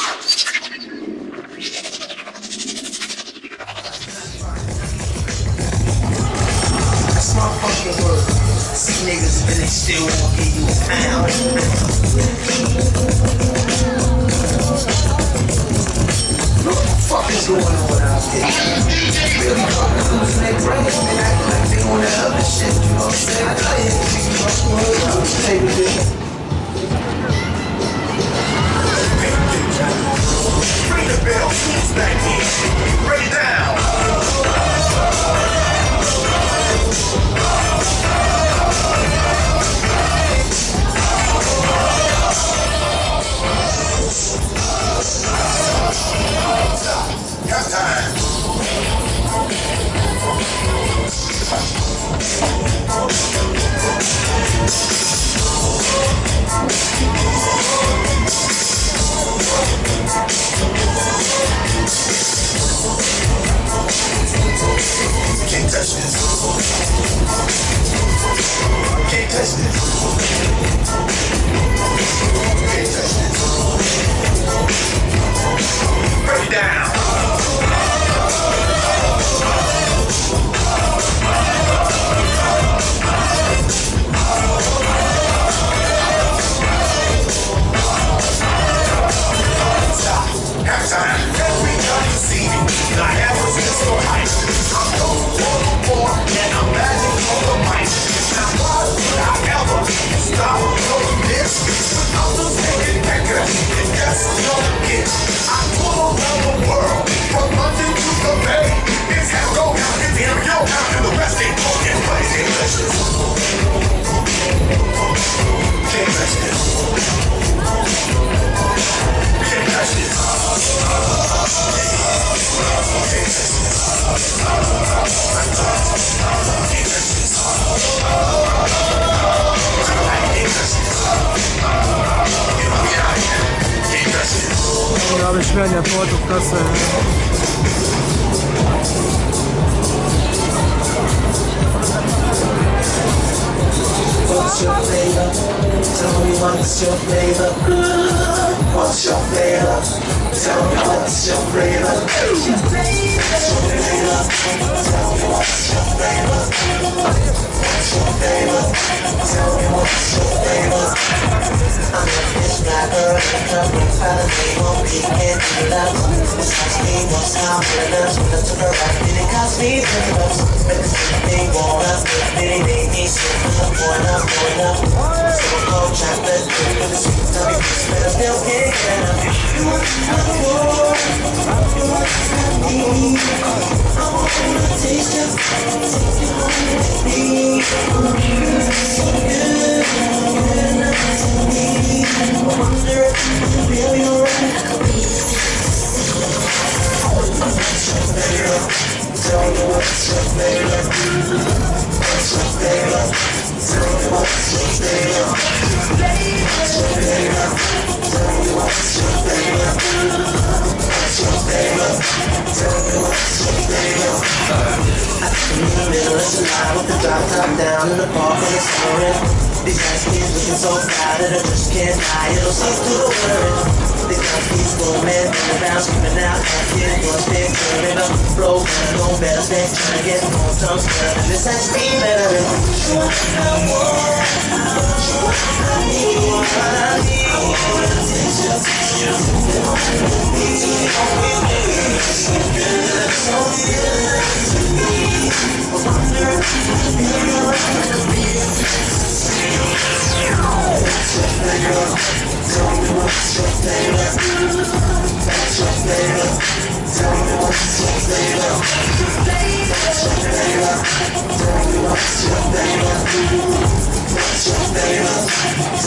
That's my fucking word. See niggas really still won't give you a pound. What the fuck is going on out there? Really fucking losing their brains and acting like they on that other shit, you know what I'm saying? I tell you, niggas fucking word out. Take a bit. Ring the bell, who's back in? Break it down. Half time. Can't touch this. Can't touch this. Can't touch this. Break it down. Halftime. Everybody see me. I have a sense of height. I'm going for and I'm magic on the mic. Now why would I ever stop doing this? I'm the second record, and that's no hit. I pull around the world, from London to the Bay. It's how go down, it's the area down, and the rest ain't fucking play. Can't touch this. Can't touch this. Can't touch this. Ja, wyśmienia, połotów kasę. What's your flavor? Tell me what's your flavor? What's your flavor? Tell me what's your flavor? What's your flavor? Tell me what's your flavor? What's your flavor? Tell me what's your flavor? I'm a fish black girl, I'm a felony, won't be getting love. It's like me, what's how for love? When I took her out, it cost me $10. But the thing won't up, it ain't me, so I'm going up. So cold chocolate, with the sweet stuff, but I still can't get up. You want to war, you want to me. I wanna taste you, take you home with me. So good, nice to me. I wonder if you feel you're right. What's your flavor? Tell me what's your flavor? What's your flavor? Tell me what's your flavor? What's your flavor? Tell me what's your flavor? What's your flavor? Tell me what's your flavor? I think in the middle of July with the drop top down in the park when it's pouring. These nice kids looking so fly that I just can't lie. It'll see through the world. These nice kids going mad, running around, screaming out, kids going big, turning up, flow, no better, trying to get home, some stuff, and this has to be better than what I want. What I need, what I need. I wanna taste you, you wanna be so good, so good to me. I wonder if you feel you're what's your flavor? Tell me what's your flavor? What's your flavor? Tell me what's your flavor? What's your flavor? Tell me what's your flavor? What's your flavor?